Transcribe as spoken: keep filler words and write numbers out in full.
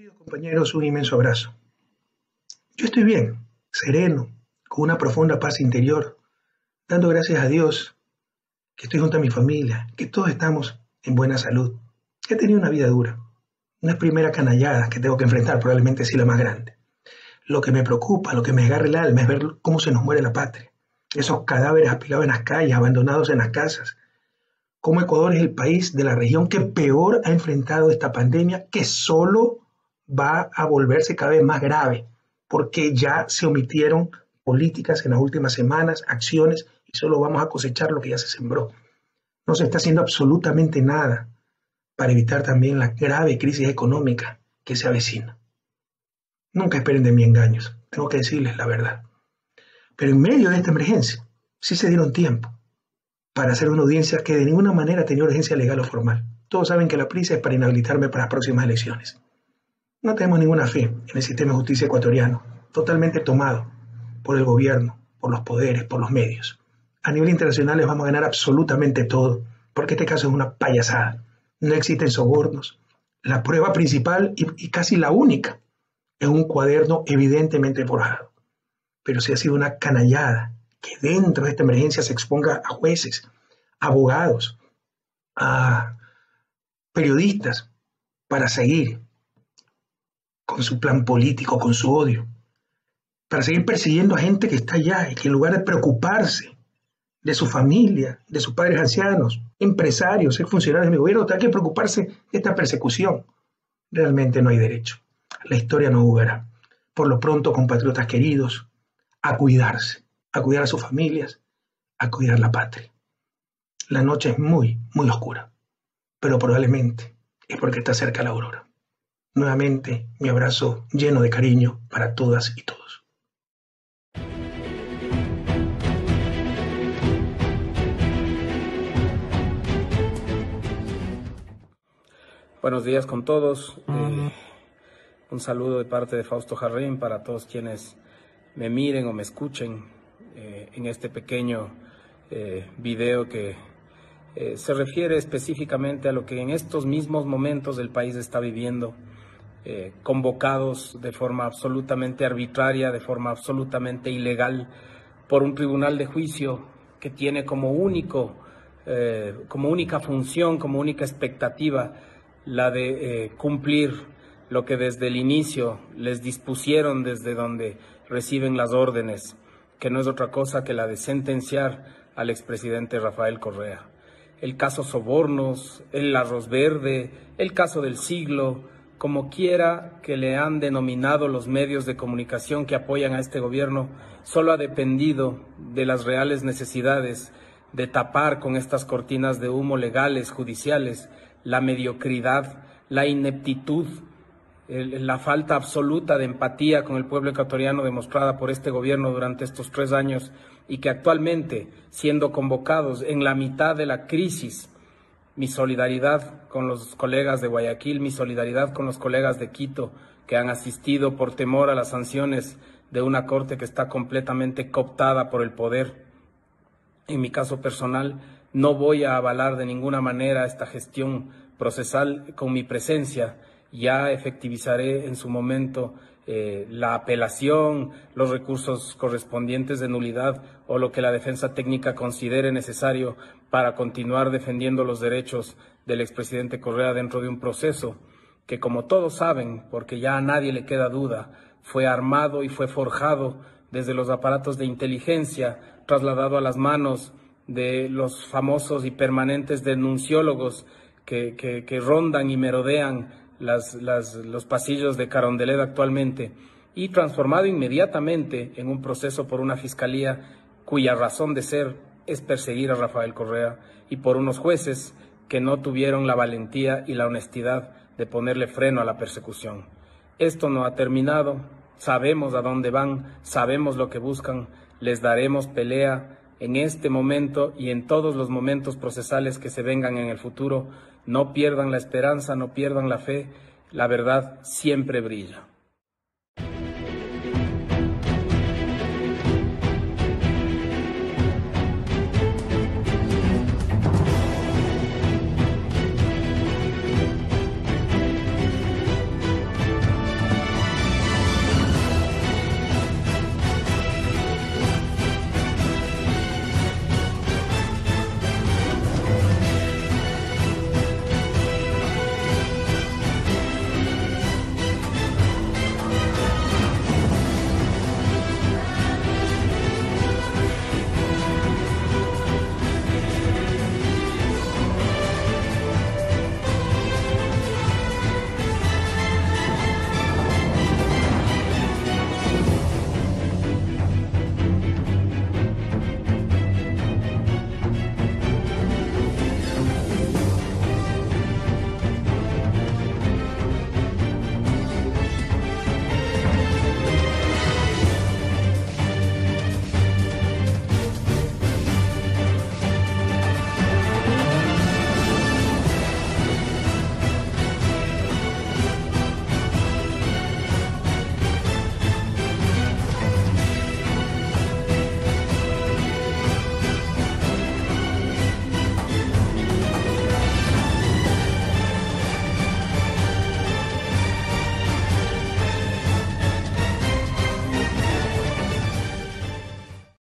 Queridos compañeros, un inmenso abrazo. Yo estoy bien, sereno, con una profunda paz interior, dando gracias a Dios que estoy junto a mi familia, que todos estamos en buena salud. He tenido una vida dura, unas primeras canalladas que tengo que enfrentar, probablemente sí la más grande. Lo que me preocupa, lo que me agarra el alma es ver cómo se nos muere la patria. Esos cadáveres apilados en las calles, abandonados en las casas. Cómo Ecuador es el país de la región que peor ha enfrentado esta pandemia, que solo va a volverse cada vez más grave, porque ya se omitieron políticas en las últimas semanas, acciones, y solo vamos a cosechar lo que ya se sembró. No se está haciendo absolutamente nada para evitar también la grave crisis económica que se avecina. Nunca esperen de mí engaños, tengo que decirles la verdad. Pero en medio de esta emergencia, sí se dieron tiempo para hacer una audiencia que de ninguna manera tenía urgencia legal o formal. Todos saben que la prisa es para inhabilitarme para las próximas elecciones. No tenemos ninguna fe en el sistema de justicia ecuatoriano, totalmente tomado por el gobierno, por los poderes, por los medios. A nivel internacional les vamos a ganar absolutamente todo, porque este caso es una payasada. No existen sobornos. La prueba principal y, y casi la única es un cuaderno evidentemente forjado. Pero sí ha sido una canallada que dentro de esta emergencia se exponga a jueces, abogados, a periodistas para seguir con su plan político, con su odio, para seguir persiguiendo a gente que está allá y que en lugar de preocuparse de su familia, de sus padres ancianos, empresarios, funcionarios de mi gobierno, tiene que preocuparse de esta persecución. Realmente no hay derecho. La historia no jugará. Por lo pronto, compatriotas queridos, a cuidarse, a cuidar a sus familias, a cuidar la patria. La noche es muy, muy oscura, pero probablemente es porque está cerca la aurora. Nuevamente, mi abrazo lleno de cariño para todas y todos. Buenos días con todos. Eh, un saludo de parte de Fausto Jarrín para todos quienes me miren o me escuchen eh, en este pequeño eh, video que eh, se refiere específicamente a lo que en estos mismos momentos el país está viviendo. Eh, convocados de forma absolutamente arbitraria, de forma absolutamente ilegal, por un tribunal de juicio que tiene como único, eh, como única función, como única expectativa, la de eh, cumplir lo que desde el inicio les dispusieron desde donde reciben las órdenes, que no es otra cosa que la de sentenciar al expresidente Rafael Correa. El caso Sobornos, el arroz verde, el caso del siglo, como quiera que le han denominado los medios de comunicación que apoyan a este gobierno, solo ha dependido de las reales necesidades de tapar con estas cortinas de humo legales, judiciales, la mediocridad, la ineptitud, el, la falta absoluta de empatía con el pueblo ecuatoriano demostrada por este gobierno durante estos tres años y que actualmente, siendo convocados en la mitad de la crisis, mi solidaridad con los colegas de Guayaquil, mi solidaridad con los colegas de Quito que han asistido por temor a las sanciones de una corte que está completamente cooptada por el poder. En mi caso personal, no voy a avalar de ninguna manera esta gestión procesal con mi presencia. Ya efectivizaré en su momento eh, la apelación, los recursos correspondientes de nulidad o lo que la defensa técnica considere necesario para continuar defendiendo los derechos del expresidente Correa dentro de un proceso que, como todos saben, porque ya a nadie le queda duda, fue armado y fue forjado desde los aparatos de inteligencia, trasladado a las manos de los famosos y permanentes denunciólogos que, que, que rondan y merodean las, las, los pasillos de Carondelet actualmente, y transformado inmediatamente en un proceso por una fiscalía cuya razón de ser es perseguir a Rafael Correa, y por unos jueces que no tuvieron la valentía y la honestidad de ponerle freno a la persecución. Esto no ha terminado, sabemos a dónde van, sabemos lo que buscan, les daremos pelea en este momento y en todos los momentos procesales que se vengan en el futuro. No pierdan la esperanza, no pierdan la fe, la verdad siempre brilla.